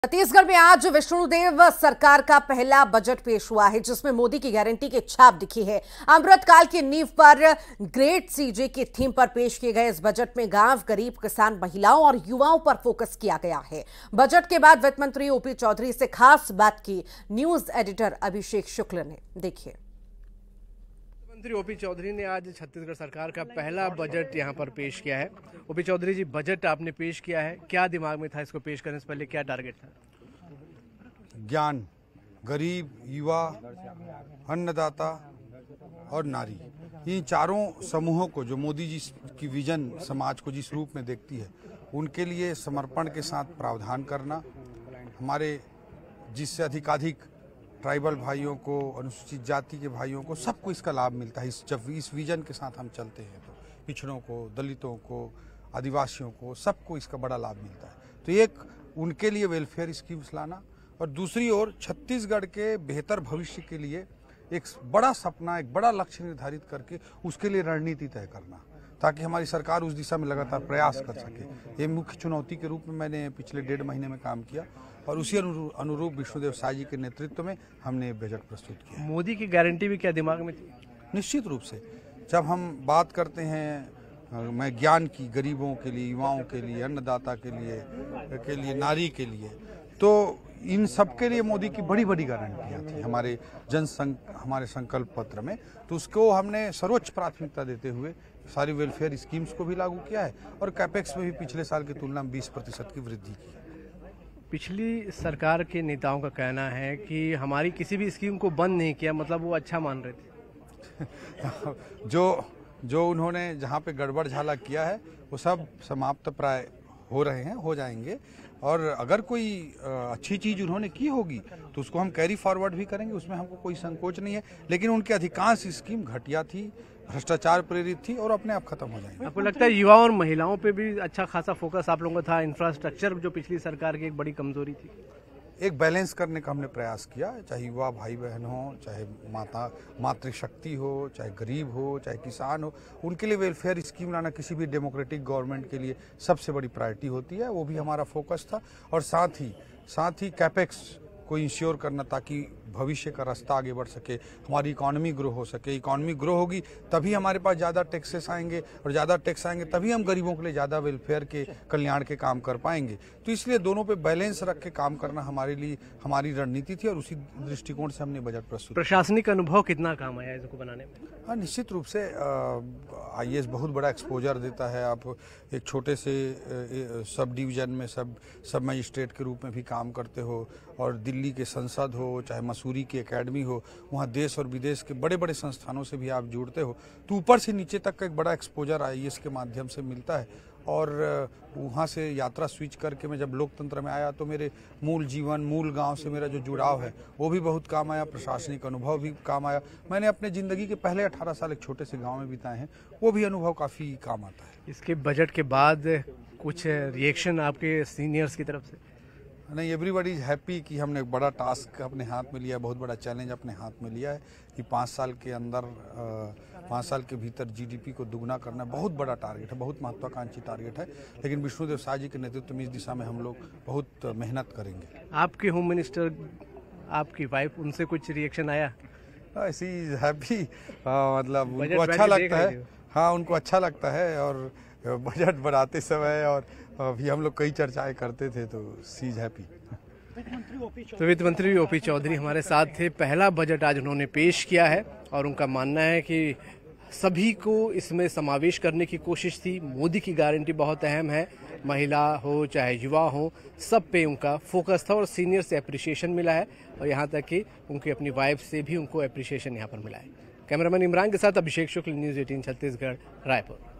छत्तीसगढ़ में आज विष्णुदेव सरकार का पहला बजट पेश हुआ है, जिसमें मोदी की गारंटी की छाप दिखी है। अमृतकाल की नींव पर ग्रेट सीजे की थीम पर पेश किए गए इस बजट में गांव, गरीब, किसान, महिलाओं और युवाओं पर फोकस किया गया है। बजट के बाद वित्त मंत्री ओपी चौधरी से खास बात की न्यूज एडिटर अभिषेक शुक्ल ने। देखिए, मंत्री ओपी चौधरी ने आज छत्तीसगढ़ सरकार का पहला बजट यहां पर पेश किया है। ओपी चौधरी जी, बजट आपने पेश किया है, क्या दिमाग में था इसको पेश करने से पहले, क्या टारगेट था? ज्ञान, गरीब, युवा, अन्नदाता और नारी, इन चारों समूहों को जो मोदी जी की विजन समाज को जिस रूप में देखती है, उनके लिए समर्पण के साथ प्रावधान करना, हमारे जिससे अधिकाधिक ट्राइबल भाइयों को, अनुसूचित जाति के भाइयों को, सबको इसका लाभ मिलता है। जब इस विजन के साथ हम चलते हैं तो पिछड़ों को, दलितों को, आदिवासियों को, सबको इसका बड़ा लाभ मिलता है। तो एक उनके लिए वेलफेयर स्कीम्स लाना, और दूसरी ओर छत्तीसगढ़ के बेहतर भविष्य के लिए एक बड़ा सपना, एक बड़ा लक्ष्य निर्धारित करके उसके लिए रणनीति तय करना, ताकि हमारी सरकार उस दिशा में लगातार प्रयास कर सके। ये मुख्य चुनौती के रूप में मैंने पिछले 1.5 महीने में काम किया, और उसी अनुरूप विष्णुदेव साय जी के नेतृत्व में हमने बजट प्रस्तुत किया। मोदी की गारंटी भी क्या दिमाग में थी? निश्चित रूप से जब हम बात करते हैं मैं ज्ञान की, गरीबों के लिए, युवाओं के लिए, अन्नदाता के लिए, नारी के लिए, तो इन सब के लिए मोदी की बड़ी बड़ी गारंटियाँ थी हमारे संकल्प पत्र में। तो उसको हमने सर्वोच्च प्राथमिकता देते हुए सारी वेलफेयर स्कीम्स को भी लागू किया है, और कैपेक्स में भी पिछले साल की तुलना में 20% की वृद्धि की है। पिछली सरकार के नेताओं का कहना है कि हमारी किसी भी स्कीम को बंद नहीं किया, मतलब वो अच्छा मान रहे थे। जो उन्होंने जहाँ पे गड़बड़ झाला किया है वो सब समाप्त प्राय हो रहे हैं, हो जाएंगे, और अगर कोई अच्छी चीज़ उन्होंने की होगी तो उसको हम कैरी फॉरवर्ड भी करेंगे, उसमें हमको कोई संकोच नहीं है। लेकिन उनकी अधिकांश स्कीम घटिया थी, भ्रष्टाचार प्रेरित थी, और अपने आप खत्म हो जाएंगे। आपको लगता है युवाओं और महिलाओं पे भी अच्छा खासा फोकस आप लोगों का था? इंफ्रास्ट्रक्चर जो पिछली सरकार की एक बड़ी कमजोरी थी, एक बैलेंस करने का हमने प्रयास किया, चाहे युवा भाई बहन हो, चाहे मातृशक्ति हो, चाहे गरीब हो, चाहे किसान हो, उनके लिए वेलफेयर स्कीम लाना किसी भी डेमोक्रेटिक गवर्नमेंट के लिए सबसे बड़ी प्रायोरिटी होती है। वो भी हमारा फोकस था, और साथ ही कैपेक्स को इंश्योर करना, ताकि भविष्य का रास्ता आगे बढ़ सके, हमारी इकोनॉमी ग्रो हो सके। इकोनॉमी ग्रो होगी तभी हमारे पास ज़्यादा टैक्सेस आएंगे, और ज़्यादा टैक्स आएंगे तभी हम गरीबों के लिए ज़्यादा वेलफेयर के, कल्याण के काम कर पाएंगे। तो इसलिए दोनों पे बैलेंस रख के काम करना हमारे लिए हमारी रणनीति थी, और उसी दृष्टिकोण से हमने बजट प्रस्तुत। प्रशासनिक अनुभव कितना काम आया इसको बनाने में? हाँ, निश्चित रूप से IAS बहुत बड़ा एक्सपोजर देता है। आप एक छोटे से सब डिवीज़न में सब मजिस्ट्रेट के रूप में भी काम करते हो, और दिल्ली के संसद हो, चाहे मसूरी की एकेडमी हो, वहाँ देश और विदेश के बड़े बड़े संस्थानों से भी आप जुड़ते हो। तो ऊपर से नीचे तक का एक बड़ा एक्सपोजर IAS के माध्यम से मिलता है। और वहाँ से यात्रा स्विच करके मैं जब लोकतंत्र में आया तो मेरे मूल जीवन, मूल गांव से मेरा जो जुड़ाव है वो भी बहुत काम आया, प्रशासनिक अनुभव भी काम आया। मैंने अपने ज़िंदगी के पहले 18 साल एक छोटे से गांव में बिताए हैं, वो भी अनुभव काफ़ी काम आता है। इसके बजट के बाद कुछ रिएक्शन आपके सीनियर्स की तरफ से? नहीं, एवरीबॉडी इज हैप्पी कि हमने एक बड़ा टास्क अपने हाथ में लिया, बहुत बड़ा चैलेंज अपने हाथ में लिया है कि 5 साल के अंदर 5 साल के भीतर GDP को दुगना करना बहुत बड़ा टारगेट है, बहुत महत्वाकांक्षी टारगेट है। लेकिन विष्णुदेव साय जी के नेतृत्व में इस दिशा में हम लोग बहुत मेहनत करेंगे। आपके होम मिनिस्टर, आपकी वाइफ, उनसे कुछ रिएक्शन आया? सी इज हैप्पी, मतलब उनको अच्छा लगता है। हाँ, उनको अच्छा लगता है, और बजट बनाते समय और अभी हम लोग कई चर्चाएं करते थे, तो सी इज हैप्पी। तो वित्त मंत्री ओपी चौधरी हमारे साथ थे। पहला बजट आज उन्होंने पेश किया है, और उनका मानना है कि सभी को इसमें समावेश करने की कोशिश थी। मोदी की गारंटी बहुत अहम है, महिला हो चाहे युवा हो, सब पे उनका फोकस था, और सीनियर से अप्रिसिएशन मिला है, और यहाँ तक कि उनकी अपनी वाइफ से भी उनको अप्रिसिएशन यहाँ पर मिला है। कैमरामैन इमरान के साथ अभिषेक शुक्ल, न्यूज़ 18 छत्तीसगढ़, रायपुर।